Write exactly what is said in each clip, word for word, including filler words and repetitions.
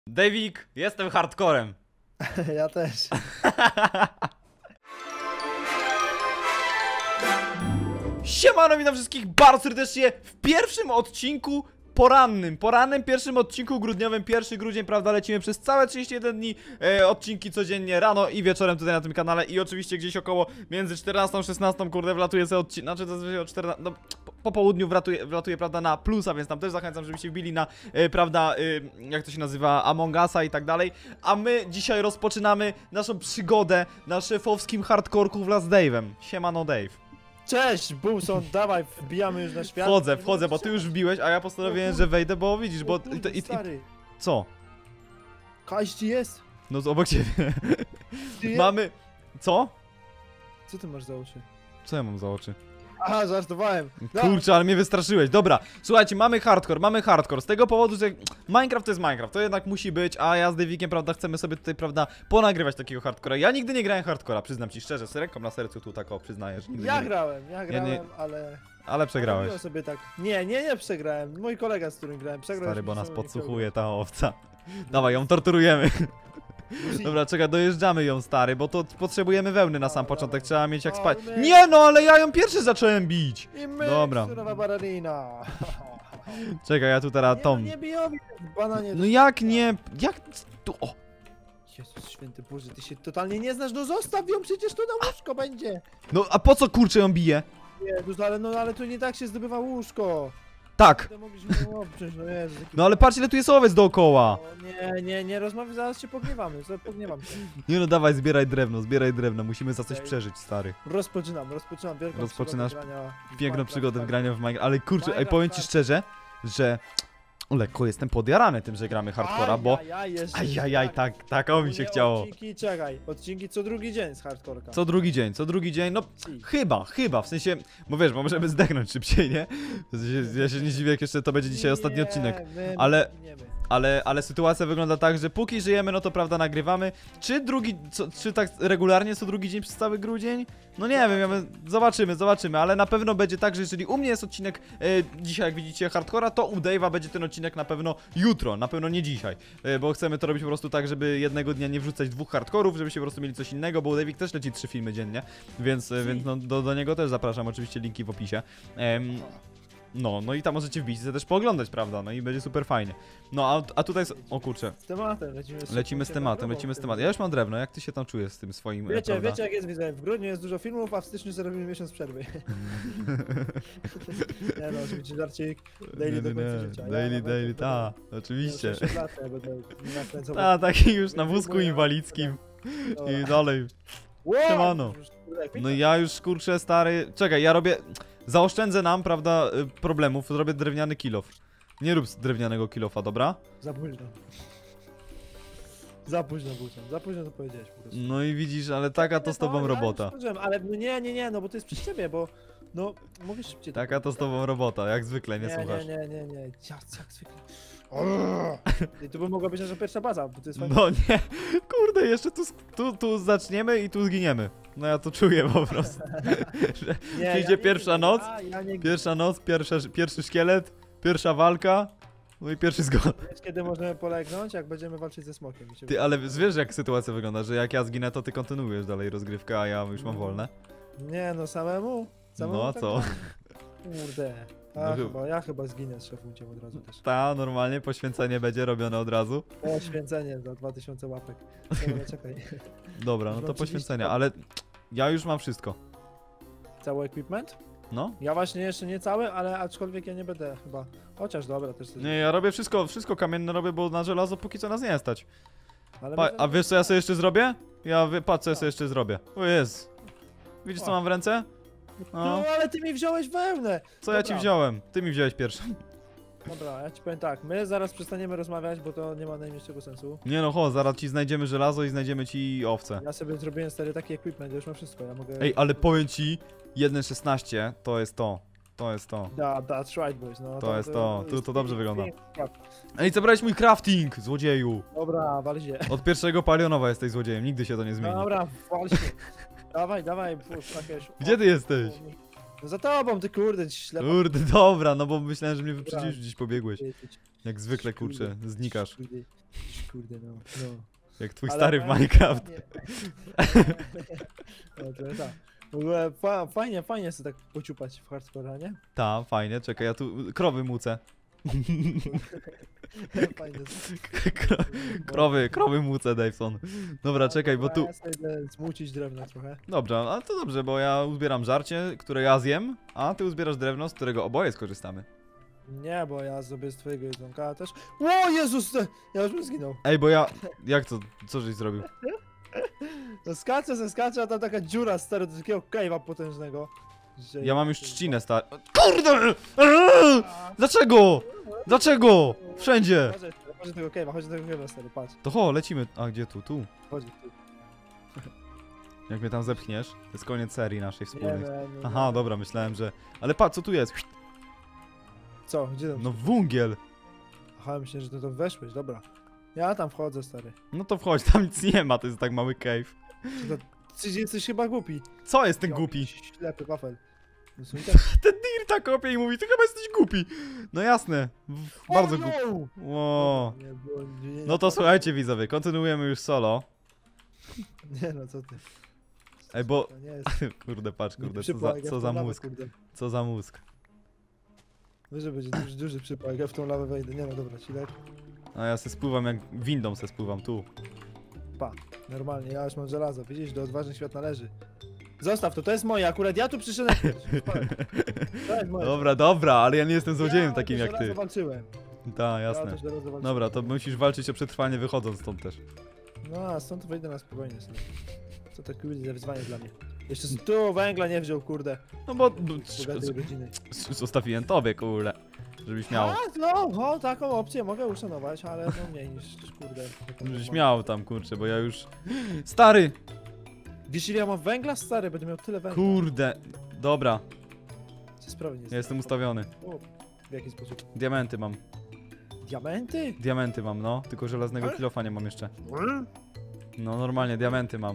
Davik, jestem hardcorem. Ja też. Siemano, witam wszystkich bardzo serdecznie w pierwszym odcinku porannym, porannym pierwszym odcinku grudniowym, pierwszy grudzień, prawda, lecimy przez całe trzydzieści jeden dni, e, odcinki codziennie rano i wieczorem tutaj na tym kanale i oczywiście gdzieś około między czternastą a szesnastą, kurde, wlatuje sobie odcinek, znaczy zazwyczaj o czternastej, no, po, po południu wlatuje, wlatuje, prawda, na plusa, więc tam też zachęcam, żebyście wbili na, e, prawda, e, jak to się nazywa, Among Usa i tak dalej, a my dzisiaj rozpoczynamy naszą przygodę na szefowskim hardkorku wraz z Dave'em. Siemano, Dave. Cześć, Bulson, dawaj, wbijamy już na świat. Wchodzę, wchodzę, bo ty już wbiłeś, a ja postanowiłem, że wejdę, bo widzisz, bo... Kurde, I, i, i, stary. co? Kaś ci jest? No obok ciebie. Ty je? Mamy... Co? Co ty masz za oczy? Co ja mam za oczy? Aha, żartowałem. No. Kurczę, ale mnie wystraszyłeś. Dobra, słuchajcie, mamy hardcore, mamy hardcore. Z tego powodu, że Minecraft to jest Minecraft, to jednak musi być, a ja z Davikiem, prawda, chcemy sobie tutaj, prawda, ponagrywać takiego hardcora. Ja nigdy nie grałem hardcora, przyznam ci szczerze, z ręką na sercu tu tak o, przyznaję, że nigdy Ja nie... grałem, ja grałem, nie- ale... Ale przegrałeś. Robiłem sobie tak. Nie, nie, nie przegrałem. Mój kolega, z którym grałem, przegrał. Stary, już bo mi nas się nie podsłuchuje ta owca. Dawaj, ją torturujemy. chciał. Dobra, czekaj, dojeżdżamy ją, stary, bo to potrzebujemy wełny na sam Dobra, początek, dobra. trzeba mieć jak O, spać. my- Nie no, ale ja ją pierwszy zacząłem bić! I my, Dobra. surowa baranina. Czekaj, ja tu teraz Nie, tą... no nie biją mnie, bananie. No jak nie... Jak... Tu... O! Jezus święty Boże, ty się totalnie nie znasz, no zostaw ją, przecież to na łóżko będzie. No a po co kurczę ją bije? Jezus, ale no, ale tu nie tak się zdobywa łóżko. Tak! To mogliśmy ją obciąć, no Jezus. jaki- No ale patrz ile tu jest owiec dookoła! O, nie, nie, nie rozmawiaj, zaraz się pogniewamy, zaraz pogniewam się. Nie no, dawaj, zbieraj drewno, zbieraj drewno, musimy za coś Okej. przeżyć, stary. Rozpoczynam, rozpoczynam wielką Rozpoczynasz przygodę grania w Piękną Minecraft, przygodę w tak. graniu w Minecraft, ale kurczę, ej, Minecraft, powiem ci tak. szczerze, że... Lekko jestem podjarany tym, że gramy hardcora, bo... Ajajaj, jeszcze Ajajaj, tak. tak, tak, o mi się Nie, chciało. Odcinki, czekaj, odcinki co drugi dzień z hardcorka. Co drugi dzień, co drugi dzień, no... Si. Chyba, chyba, w sensie, bo wiesz, bo możemy zdechnąć szybciej, nie? W sensie, ja się nie dziwię, jak jeszcze to będzie dzisiaj ostatni Nie, odcinek. my ale- giniemy. Ale, ale sytuacja wygląda tak, że póki żyjemy, no to prawda nagrywamy. Czy drugi, co, czy tak regularnie co drugi dzień przez cały grudzień? No nie wiem, ja my, zobaczymy, zobaczymy, ale na pewno będzie tak, że jeżeli u mnie jest odcinek e, dzisiaj, jak widzicie, hardcora, to u Dave'a będzie ten odcinek na pewno jutro, na pewno nie dzisiaj. E, bo chcemy to robić po prostu tak, żeby jednego dnia nie wrzucać dwóch hardcorów, żebyście po prostu mieli coś innego, bo u Davik też leci trzy filmy dziennie, więc, e, więc no, do, do niego też zapraszam, oczywiście linki w opisie. Em, No, no i tam możecie wbić i sobie też pooglądać, prawda? No i będzie super fajnie. No, a, a tutaj jest... O kurczę. Z tematem, lecimy z Lecimy z szybką tematem, drogą lecimy z w tym tematem. Ja już mam drewno, jak ty się tam czujesz z tym swoim, e, Wiecie, prawda? wiecie jak jest, widzę, w grudniu jest dużo filmów, a w styczniu sobie robimy miesiąc przerwy. Nie no, oczywiście żarcik, daily do końca życia. Ja Daily, nawet daily, jak ta, będę- oczywiście. ja już osiem lat, ja będę nakręcał- Ta, taki już na wózku inwalidzkim Dobra. i dalej. Wow, siemano. już, kurde, jak No pięknie. ja już, kurczę, stary... Czekaj, ja robię... Zaoszczędzę nam, prawda, y, problemów, zrobię drewniany kilof. Nie rób z drewnianego kilofa, dobra? Za późno. Za późno, Bulson, za późno to powiedziałeś po prostu. No i widzisz, ale taka to z tobą No, ja robota. już skończyłem, ale no nie, nie, nie, no bo to jest przy ciebie, bo... No, mówisz szybciej. Taka to z tobą robota, jak zwykle, nie nie, słuchasz. nie, nie, nie, nie, jak, jak zwykle. I tu by mogła być nasza pierwsza baza, bo to jest fajne. No nie, kurde, jeszcze tu, sk- tu, tu zaczniemy i tu zginiemy. No ja to czuję po prostu. Że Nie, przyjdzie nie pierwsza ginę, noc, Ja, ja nie ginę. Pierwsza noc, pierwsza, pierwszy szkielet, pierwsza walka, no i pierwszy zgon. Wiesz, kiedy możemy polegnąć? Jak będziemy walczyć ze smokiem. mi się Ty, ale wiesz jak sytuacja wygląda, że jak ja zginę, to ty kontynuujesz dalej rozgrywkę, a ja już mam wolne. wydaje. Nie no, samemu? samemu No a tak co? mam. Kurde. A, No chyba- chyba, ja chyba zginę z szefunciem od razu też. Ta, normalnie poświęcenie będzie robione od razu. Poświęcenie za dwa tysiące łapek. Dobra, czekaj. Dobra, no Już to mam poświęcenie, trzydzieści ale ja już mam wszystko. Cały equipment? No? Ja właśnie jeszcze nie cały, ale aczkolwiek ja nie będę chyba. Chociaż dobra, też coś. Nie, ja robię wszystko, wszystko kamienne robię, bo na żelazo póki co nas nie stać. Ale Pa, my- a wiesz co ja sobie jeszcze zrobię? Ja, wy- patrz co ja sobie jeszcze zrobię. O jest. Widzisz co mam w ręce? No, No. ale ty mi wziąłeś wełnę! Co ja ci Dobra. wziąłem? Ty mi wziąłeś pierwszy. Dobra, ja ci powiem tak, my zaraz przestaniemy rozmawiać, bo to nie ma najmniejszego sensu. Nie no, chodź, zaraz ci znajdziemy żelazo i znajdziemy ci owce. Ja sobie zrobiłem stary taki equipment, ja już mam wszystko, ja mogę... Ej, ale powiem ci, jeden szesnaście to jest to. To jest to. Da, that's right boys, no. To jest to, tu to dobrze wygląda. Tak. Ej, zabrałeś mój crafting, złodzieju! Dobra, wal się. Od pierwszego palionowa jesteś złodziejem, nigdy się to nie zmieni. Dobra, wal się. Dawaj, dawaj, pusz, jakieś... Gdzie ty jesteś? No za tobą, ty kurde, ci ślepo. Kurde, dobra, no bo myślałem, że mnie wyprzedzisz, gdzieś pobiegłeś. Jak zwykle, kurczę, znikasz. Kurde, kurde, no, no. Jak twój Ale stary w fajnie, Minecraft. fajnie. No, to tak. W ogóle fa fajnie, fajnie sobie tak pociupać w hardcore, nie? Ta, fajnie, czekaj, ja tu krowy mucę. Fajnie. Kro krowy, krowy mucę, Daveson. Dobra, czekaj, bo tu... Ja sobie idę zmucić drewno trochę. Dobrze, a to dobrze, bo ja uzbieram żarcie, które ja zjem, a ty uzbierasz drewno, z którego oboje skorzystamy. Nie, bo ja zrobię z twojego jedzonka też. O Jezus! te- Ja już bym zginął. Ej, bo ja... Jak to? Co żeś zrobił? No skaczę, ze skaczę, a tam taka dziura stary do takiego cave'a potężnego. Że Ja mam już trzcinę, stary... Kurde! Eee! Dlaczego? Dlaczego? Wszędzie! Chodź, chodź do tego cave'a, chodź do tego cave'a stary, patrz. To ho, lecimy. A gdzie tu? Tu. Chodź tu. Jak mnie tam zepchniesz, to jest koniec serii naszej Nie, wspólnej. nie, nie, Aha, nie. dobra, myślałem, że... Ale patrz, co tu jest? Co? Gdzie tam? No wungiel. Aha, myślę, że ty to weszłeś, dobra. Ja tam wchodzę, stary. No to wchodź, tam nic nie ma, to jest tak mały cave. Ty, to, ty jesteś chyba głupi. Co jest ten Ja, głupi? Ślepy wafel. No są i tak- Ten Dirta kopie i mówi, ty chyba jesteś głupi. No jasne, w- bardzo O, głupi. no! Ło. Nie, było- nie, nie, No to słuchajcie widzowie, kontynuujemy już solo. Nie no, co ty. Ej, bo... To nie jest... Kurde, patrz, nie kurde, co za, przypał, jak ja co w za tą lawę, mózg, kurde. co za mózg. Wiesz, że będzie duży, duży przypał, jak ja w tą lawę wejdę. Nie no, dobra, Cilek. A ja se spływam jak windą se spływam, tu. Pa, normalnie, ja już mam żelazo. Widzisz, do odważnych świat należy. Zostaw to, to jest moje, akurat ja tu przyszedłem pierwszy. To jest moje. Dobra, dobra, ale ja nie jestem złodziejem ja takim to jak ty. żelazo walczyłem. Tak, Ja jasne. to żelazo walczyłem. Dobra, to musisz walczyć o przetrwanie wychodząc stąd też. No, a stąd wyjdę na spokojnie sobie. Co to kurde za wyzwanie dla mnie. Jeszcze z tu węgla nie wziął, kurde. No bo... Z bogatej rodziny. Zostawiłem tobie, kurde. Żebyś miał. A, no, no, taką opcję mogę uszanować, ale no mniej niż, kurde. Żebyś miał tam, kurczę, bo ja już... Stary! Wiesz ile ja mam węgla? Stary, będę miał tyle węgla. Kurde. Dobra, Co sprawy nie ja jestem ustawiony. O, w jaki sposób? Diamenty mam. Diamenty? Diamenty mam, no. Tylko żelaznego Ale- kilofa nie mam jeszcze. No normalnie, diamenty mam.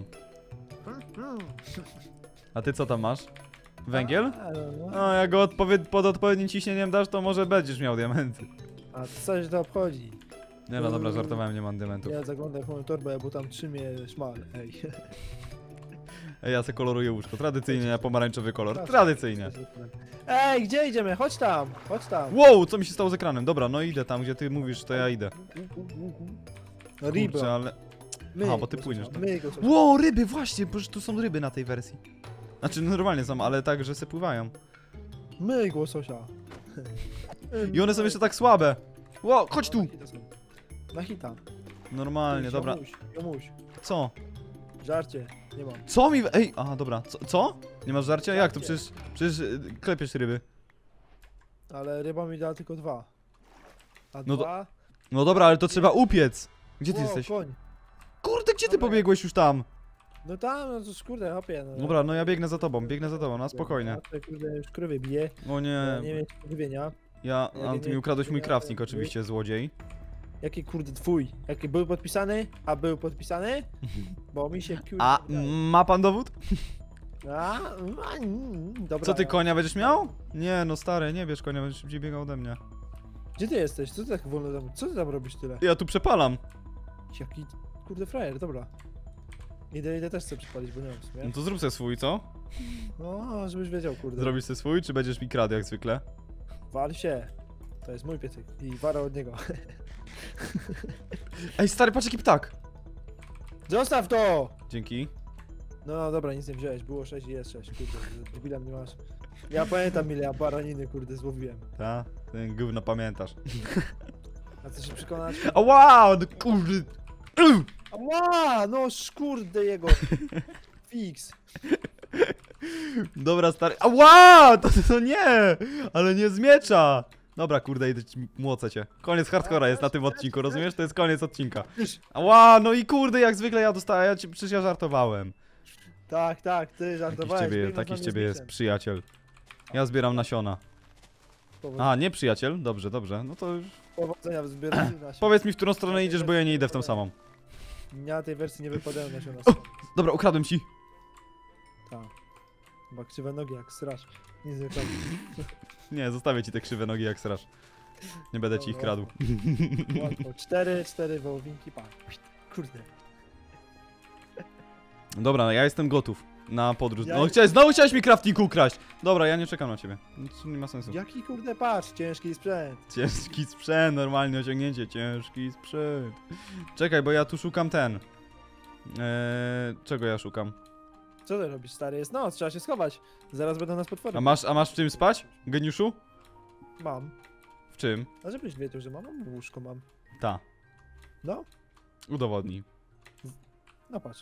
A ty co tam masz? Węgiel? A, no, no. No, jak go odpowied pod odpowiednim ciśnieniem dasz, to może będziesz miał diamenty. A co się to obchodzi? Nie no, dobra, żartowałem, nie mam diamentów. Ja zaglądam w moją torbę, bo tam trzymie szmal, ej. Ej, ja se koloruję łóżko. Tradycyjnie, ja pomarańczowy kolor. Proszę. Tradycyjnie. Ej, gdzie idziemy? Chodź tam, chodź tam. Wow, co mi się stało z ekranem? Dobra, no idę tam, gdzie ty mówisz, to ja idę. No, Kurczę, Riba. ale... My, Aha, bo ty go płyniesz, coś- tak? My go coś- Wow, ryby, właśnie, bo że tu są ryby na tej wersji. Znaczy, normalnie są, ale tak, że se pływają. My głososia. I one są jeszcze tak słabe. Wow, chodź tu! Na hita są. Na hita. Normalnie, dobra. Jomuś, jomuś. Co? Żarcie, nie mam. Co mi... Ej, aha, dobra. Co? Co? Nie masz żarcia? Jak to? Przecież... Przecież y, klepiesz ryby. Ale ryba mi dała tylko dwa. A No to- dwa... No dobra, ale to trzeba upiec. Gdzie ty Ło, jesteś? koń. Kurde, gdzie ty Dobra. pobiegłeś już tam? No tam, no to kurde, hopie. No. Dobra, no ja biegnę za tobą, biegnę za tobą, na spokojnie. Ja tutaj, kurde, już krowy bije. O Nie, nie, nie mieć pożywienia. ja... Ja A ty mi nie- ukradłeś mój ja- crafting oczywiście, złodziej. Jaki kurde twój? Jaki był podpisany? A był podpisany? Bo mi się kurde... A, wydaje. ma pan dowód? A, mm, dobra. Co, ty ja- konia będziesz miał? Nie, no stary, nie bierz konia, będziesz szybciej biegał ode mnie. Gdzie ty jesteś? Co ty tak wolno tam... Co ty tam robisz tyle? Ja tu przepalam. Jaki kurde frajer, dobra. Idę, idę też chcę przypalić, bo nie mam w sumie. No to zrób sobie swój, co? No, żebyś wiedział, kurde. Zrobisz sobie swój, czy będziesz mi kradł jak zwykle? Wal się. To jest mój piecyk i wara od niego. Ej, stary, patrz jaki ptak! Zostaw to! Dzięki. No, no dobra, nic nie wziąłeś, było sześć i jest sześć, kurde, debilem nie masz. Ja pamiętam ile ja baraniny, kurde, złowiłem. Ta, ten gówno pamiętasz. A chcesz się przekonać? A wow, no kurde. Ała, no szkurde jego. Fix. Dobra, stary. A wow, to, to nie! Ale nie z miecza! Dobra, kurde, idę ci młocę cię. Koniec hardcora jest na tym odcinku, rozumiesz? To jest koniec odcinka. Ała, no i kurde, jak zwykle ja dostałem, ja ci, przecież ja żartowałem. Tak, tak, ty Taki z żartowałeś. ciebie, biegnąc taki na z mnie ciebie jest mieczem. przyjaciel. Ja zbieram nasiona. Powodzenia, A, nie przyjaciel? Dobrze, dobrze. No to już... powodzenia w zbieraniu nasion. Powiedz mi, w którą stronę idziesz, bo ja nie idę w tą samą. Ja tej wersji nie wypadają nasiona. O! Dobra, ukradłem ci. Tak. Chyba krzywe nogi jak straż. Nic nie robi. Nie, zostawię ci te krzywe nogi jak strasz. Nie będę ci ich kradł. Łatwo. Cztery, cztery wołowinki, pan. Kurde. Dobra, no ja jestem gotów na podróż. Ja- No chciałeś, znowu chciałeś mi crafting ukraść! Dobra, ja nie czekam na ciebie. Nic nie ma sensu. Jaki kurde patrz, ciężki sprzęt. Ciężki sprzęt, normalnie osiągnięcie, ciężki sprzęt. Czekaj, bo ja tu szukam ten. Eee, czego ja szukam? Co ty robisz, stary? Jest noc, trzeba się schować. Zaraz będą nas potwory. A masz, a masz w czym spać? Geniuszu? Mam. W czym? A żebyś wiedział, że mam, mam łóżko mam. Ta. No, Udowodnij. no patrz.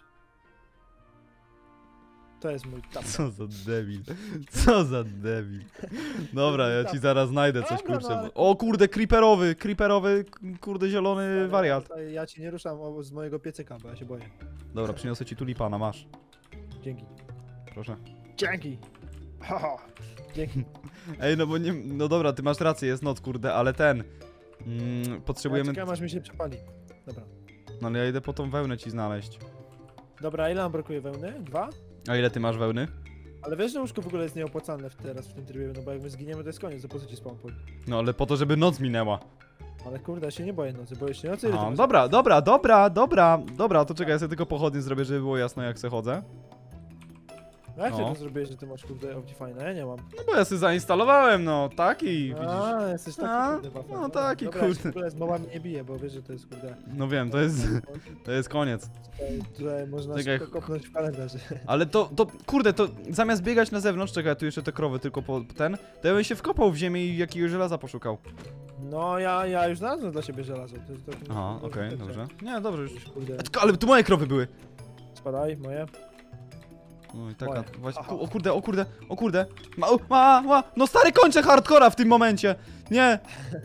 To jest mój tap. Co za debil. Co za debil. Dobra, ja ci zaraz znajdę coś, Dobra, no kurczę. ale- O kurde, creeperowy, creeperowy, kurde zielony wariat. Tutaj ja ci nie ruszam o- z mojego piecyka, bo ja się boję. Dobra, przyniosę ci tulipana, masz. Dzięki. Proszę. Dzięki. Ha, ha. Dzięki. Ej, no bo nie, no dobra, ty masz rację, jest noc, kurde, ale ten. Mm, potrzebujemy. Ja czekam, aż mi się przepali. Dobra. No ale ja idę po tą wełnę ci znaleźć. Dobra, ile nam brakuje wełny? Dwa? A ile ty masz wełny? Ale wiesz, że łóżko w ogóle jest nieopłacalne w teraz w tym trybie, no bo jak my zginiemy, to jest koniec, to po co ci spawn point? No ale po to, żeby noc minęła. Ale kurde, ja się nie boję nocy, boję się nocy. Ile ty A, masz? dobra, dobra, dobra, dobra, dobra, to czekaj, ja sobie tylko pochodnie zrobię, żeby było jasno jak se chodzę. No jak ty No. to zrobiłeś, że ty masz kurde Optifine? Ja nie mam. No bo ja sobie zainstalowałem, no, taki, widzisz. A, jesteś taki A, kurde wafel. no taki, dobra, ja się kurde. w ogóle z mobami nie biję, bo wiesz, że to jest kurde... No wiem, to jest, to jest koniec. Tutaj, tutaj można Czekaj. szybko kopnąć w kalendarz. Ale to, to, kurde, to zamiast biegać na zewnątrz, czekaj, tu jeszcze te krowy tylko po ten, to ja bym się wkopał w ziemię i jakiegoś żelaza poszukał. No ja, ja już znalazłem dla siebie żelazo. To, to, to, Aha, to- okej, to- dobrze. Nie, dobrze już. już, Kurde, Tylko, ale tu moje krowy były. spadaj, moje. No i taka, Moje. właśnie, Aha. ku, o kurde, o kurde, o kurde. Ma, ma, ma, no stary, kończę hardcora w tym momencie. Nie.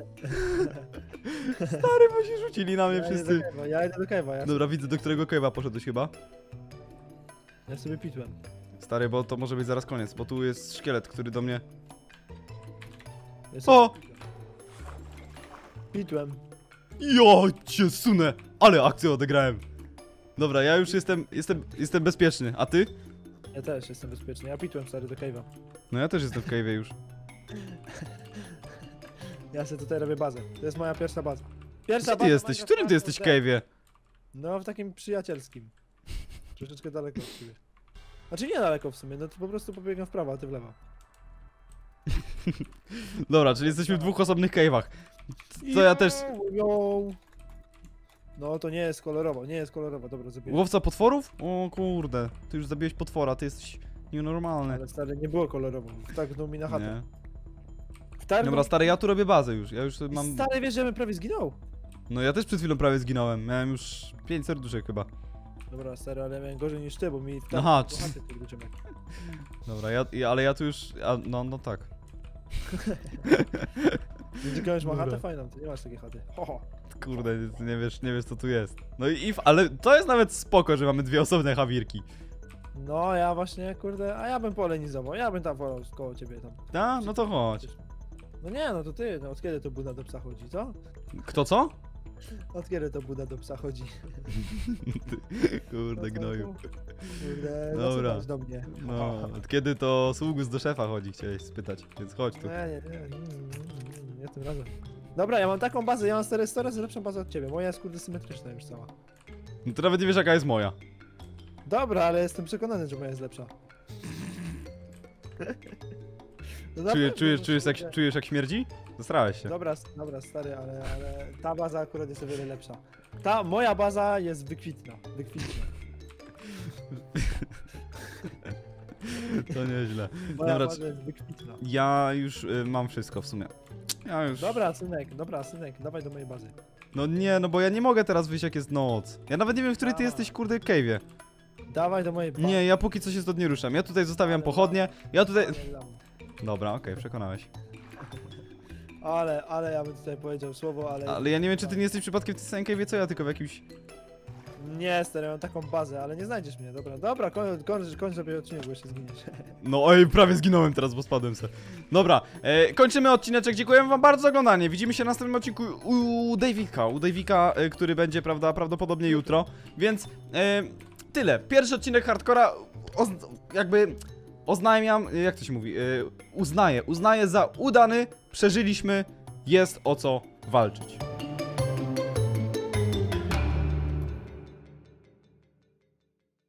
Stary, bo się rzucili na mnie Ja idę wszyscy. do Kewa, ja idę do Kewa, ja, Dobra, widzę, do którego cave'a poszedłeś chyba. ja sobie pitłem. Stary, bo to może być zaraz koniec, bo tu jest szkielet, który do mnie... Ja sobie O! Pitłem. Jo, cię sunę! Ale akcję odegrałem. Dobra, ja już jestem, jestem, jestem bezpieczny, a ty? Ja też jestem bezpieczny, ja pitłem stary do Kewa. No ja też jestem w cave'ie już. Ja sobie tutaj robię bazę. To jest moja pierwsza baza. Pierwsza Gdzie ty baza jesteś? W którym ty jesteś Minecrafta, cave'ie? No w takim przyjacielskim. Troszeczkę daleko od ciebie. Znaczy nie daleko w sumie, no to po prostu pobiegam w prawo, a ty w lewo. Dobra, czyli jesteśmy w dwóch osobnych cave'ach. To ja też... Yo. No to nie jest kolorowo, nie jest kolorowo, dobra zabiję. Łowca potworów? O kurde, ty już zabiłeś potwora, ty jesteś nienormalny. Ale stary, nie było kolorowo, wtargnął mi na chatę. Nie. Wtargnął... Dobra, stary, ja tu robię bazę już, ja już mam... Stary, wiesz, że bym prawie zginął. No ja też przed chwilą prawie zginąłem, miałem już pięć serduszek chyba. Dobra, stary, ale ja miałem gorzej niż ty, bo mi wtargnął Aha, do czy- chaty, kurde, ziomek. Dobra, ja, ja, ale ja tu już... A, no, no tak. Widzisz, kogoś ma Dobra. chatę fajną, ty nie masz takiej chaty. Ho, ho. Kurde, nie wiesz, nie wiesz co tu jest. No i, i ale to jest nawet spoko, że mamy dwie osobne hawirki. No, ja właśnie, kurde, a ja bym polenizował, ja bym tam wolał koło ciebie tam. A, no to chodź. No nie, no to ty, no od kiedy to Buda do psa chodzi, co? Kto co? Od kiedy to Buda do psa chodzi? Kurde, gnoju. Kurde, Dobra. Dobra. No, do mnie. No, od kiedy to sługus do szefa chodzi, chciałeś spytać, więc chodź tu. Nie, nie, nie, nie, nie, nie, nie tym razem. Dobra, ja mam taką bazę, ja mam stary sto razy lepszą bazę od ciebie, moja jest kurde symetryczna już cała. No to nawet nie wiesz jaka jest moja. Dobra, ale jestem przekonany, że moja jest lepsza. No na Czujesz, pewno, czujesz, no czujesz, jak, kurde. czujesz jak śmierdzi? Zasrałeś się. Dobra, s- dobra, stary, ale, ale ta baza akurat jest o wiele lepsza. Ta moja baza jest wykwitna, wykwitna. To nieźle. Moja Dobra, baza jest wykwitna. ja już y, mam wszystko w sumie. Ja już... Dobra, synek, dobra, synek, dawaj do mojej bazy. No nie, no bo ja nie mogę teraz wyjść jak jest noc. Ja nawet nie wiem, w której ty A. jesteś, kurde, cave'ie. Dawaj do mojej bazy. Nie, ja póki co się stąd nie ruszam. Ja tutaj zostawiam Ale pochodnie. Ja tutaj... Ale, lam. Dobra, okej, przekonałeś. ale, ale ja bym tutaj powiedział słowo, ale... Ale ja nie wiem, czy ty nie jesteś przypadkiem w tej samej cave'ie co ja, tylko w jakimś... Nie, stary, mam taką bazę, ale nie znajdziesz mnie, dobra. Dobra, kończ, kończ, kończ sobie odcinek, bo jeszcze zginiesz. No oj, prawie zginąłem teraz, bo spadłem se. Dobra, e, kończymy odcineczek. Dziękujemy wam bardzo za oglądanie. Widzimy się w następnym odcinku u Davika, u Davika, e, który będzie, prawda, prawdopodobnie jutro. Więc e, tyle. Pierwszy odcinek hardcora oz, jakby oznajmiam, jak to się mówi, e, uznaję, uznaję za udany. Przeżyliśmy jest o co walczyć.